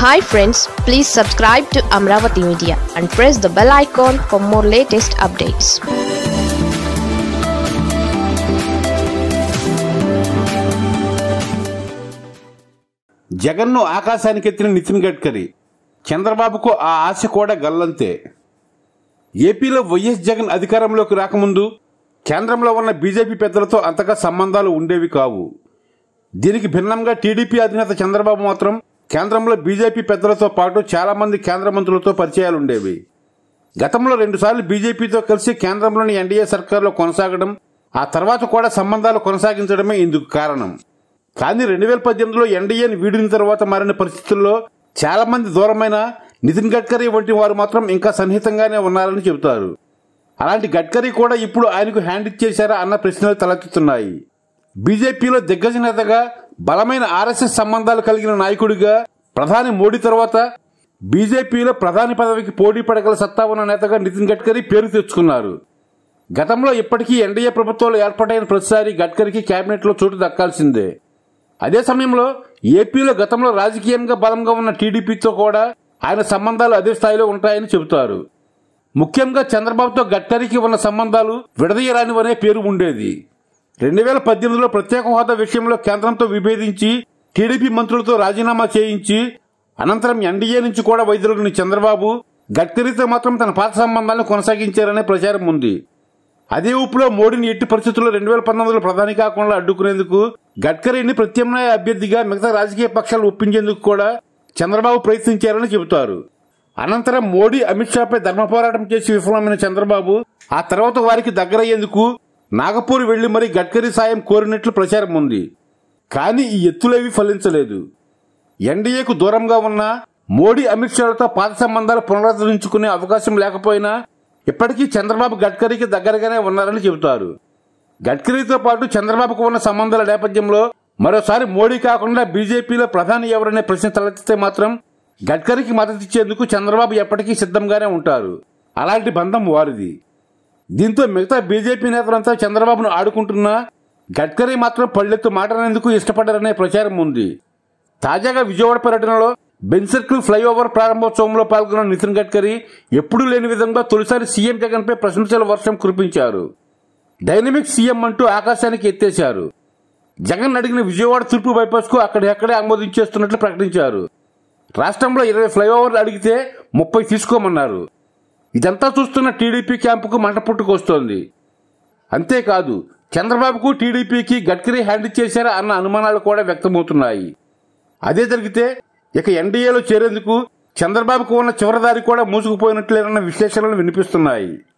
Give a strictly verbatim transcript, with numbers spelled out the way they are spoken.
Hi friends, please subscribe to Amaravathi Media and press the bell icon for more latest updates. జగన్ను ఆకాశానికి ఎత్తిన నితిన్ గడ్కరీ, చంద్రబాబుకు ఆ ఆశ కూడా గల్లంతే. ఏపీలో వైఎస్ జగన్ అధికారంలోకి రాకముందు కేంద్రంలో ఉన్న బీజేపీ పెద్దలతో అంతగా సంబంధాలు ఉండేవి కావు. దీనికి భిన్నంగా టీడీపీ అధినేత చంద్రబాబు మాత్రం కేంద్రంలో బీజేపీ పెద్దలతో పాటు చాలా మంది కేంద్ర మంత్రులతో పరిచయాలుండేవి. గతంలో రెండుసార్లు బీజేపీతో కలిసి కేంద్రంలోని ఎన్డీఏ సర్కారులో కొనసాగడం, ఆ తర్వాత కూడా సంబంధాలు కొనసాగించడమే ఇందుకు కారణం. కానీ రెండు వేల పద్దెనిమిదిలో ఎన్డీఏని వీడిన తర్వాత మారిన పరిస్థితుల్లో చాలా మంది దూరమైన నితిన్ గడ్కరీ వంటి వారు మాత్రం ఇంకా సన్నిహితంగానే ఉన్నారని చెబుతారు. అలాంటి గడ్కరీ కూడా ఇప్పుడు ఆయనకు హ్యాండ్ ఇచ్చేశారా అన్న ప్రశ్నలు తలెత్తుతున్నాయి. బీజేపీలో దిగ్గజ నేతగా, బలమైన ఆర్ఎస్ఎస్ సంబంధాలు కలిగిన నాయకుడిగా ప్రధాని మోడీ తర్వాత బీజేపీలో ప్రధాని పదవికి పోటీ పడగల సత్తా ఉన్న నేతగా నితిన్ గడ్కరీ పేరు తెచ్చుకున్నారు. గతంలో ఇప్పటికీ ఎన్డీఏ ప్రభుత్వాలు ఏర్పాటైన ప్రతిసారి గడ్కరీకి కేబినెట్లో చోటు దక్కాల్సిందే. అదే సమయంలో ఏపీలో గతంలో రాజకీయంగా బలంగా ఉన్న టీడీపీతో కూడా ఆయన సంబంధాలు అదే స్థాయిలో ఉంటాయని చెబుతారు. ముఖ్యంగా చంద్రబాబుతో గడ్కరీకి ఉన్న సంబంధాలు విడదీయరానివనే పేరు ఉండేది. రెండు వేల పద్దెనిమిదిలో ప్రత్యేక హోదా విషయంలో కేంద్రంతో విభేదించి టీడీపీ మంత్రులతో రాజీనామా చేయించి అనంతరం ఎన్డీఏ నుంచి కూడా వైదొలిగిన చంద్రబాబు గడ్కరీతో మాత్రం తన పాత సంబంధాలను కొనసాగించారనే ప్రచారం ఉంది. అదే ఊపులో మోడీని ఎట్టి పరిస్థితుల్లో రెండు వేల పంతొమ్మిదిలో ప్రధాని కాకుండా అడ్డుకునేందుకు గడ్కరీని ప్రత్యామ్నాయ అభ్యర్థిగా మిగతా రాజకీయ పక్షాలు ఒప్పించేందుకు కూడా చంద్రబాబు ప్రయత్నించారని చెబుతారు. అనంతరం మోడీ, అమిత్ షాపై ధర్మ పోరాటం చేసి విఫలమైన చంద్రబాబు ఆ తర్వాత వారికి దగ్గరయ్యేందుకు నాగపూర్ వెళ్లి మరీ గడ్కరీ సాయం కోరినట్లు ప్రచారం ఉంది. కానీ ఈ ఎత్తులేవి ఫలించలేదు. ఎన్డీఏకు దూరంగా ఉన్న మోడీ, అమిత్ షాలతో పాత సంబంధాలు పునరుద్ధరించుకునే అవకాశం లేకపోయినా ఇప్పటికీ చంద్రబాబు గడ్కరీకి దగ్గరగానే ఉన్నారని చెబుతారు. గడ్కరీతో పాటు చంద్రబాబుకు ఉన్న సంబంధాల నేపథ్యంలో మరోసారి మోడీ కాకుండా బీజేపీలో ప్రధాని ఎవరనే ప్రశ్న తలెత్తితే మాత్రం గడ్కరీకి మద్దతిచ్చేందుకు చంద్రబాబు ఎప్పటికీ సిద్ధంగానే ఉంటారు. అలాంటి బంధం వారిది. దీంతో మిగతా బీజేపీ నేతలంతా చంద్రబాబును ఆడుకుంటున్నా గడ్కరీ మాత్రం పళ్లెత్తు మాట్లాడేందుకు ఇష్టపడ్డారనే ప్రచారం ఉంది. తాజాగా విజయవాడ పర్యటనలో బెంజ్ సర్కిల్ ఫ్లైఓవర్ ప్రారంభోత్సవంలో పాల్గొన్న నితిన్ గడ్కరీ ఎప్పుడూ లేని విధంగా తొలిసారి సీఎం జగన్ పై ప్రశంసల వర్షం కురిపించారు. డైనమిక్ సీఎం అంటూ ఆకాశానికి ఎత్తేశారు. జగన్ అడిగిన విజయవాడ తూర్పు బైపాస్ కు అక్కడెక్కడే ఆమోదించేస్తున్నట్లు ప్రకటించారు. రాష్ట్రంలో ఇరవై ఫ్లైఓవర్లు అడిగితే ముప్పై తీసుకోమన్నారు. ఇదంతా చూస్తున్న టీడీపీ క్యాంపుకు మంట పుట్టుకొస్తోంది. అంతేకాదు, చంద్రబాబుకు టీడీపీకి గడ్కరీ హ్యాండ్ ఇచ్చేశారా అన్న అనుమానాలు కూడా వ్యక్తమవుతున్నాయి. అదే జరిగితే ఇక ఎన్డీఏలో చేరేందుకు చంద్రబాబుకు ఉన్న చివరిదారి కూడా మూసుకుపోయినట్లేనన్న విశ్లేషణలు వినిపిస్తున్నాయి.